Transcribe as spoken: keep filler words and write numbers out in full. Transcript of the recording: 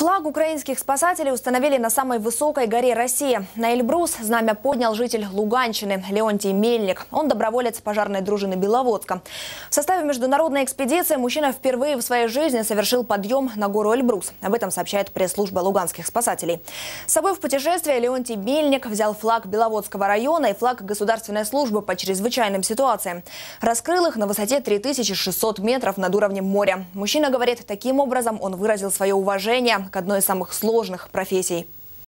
Флаг украинских спасателей установили на самой высокой горе России. На Эльбрус знамя поднял житель Луганщины Леонтий Мельник. Он доброволец пожарной дружины Беловодска. В составе международной экспедиции мужчина впервые в своей жизни совершил подъем на гору Эльбрус. Об этом сообщает пресс-служба луганских спасателей. С собой в путешествие Леонтий Мельник взял флаг Беловодского района и флаг Государственной службы по чрезвычайным ситуациям. Раскрыл их на высоте три тысячи шестьсот метров над уровнем моря. Мужчина говорит, таким образом он выразил свое уважение к одной из самых сложных профессий.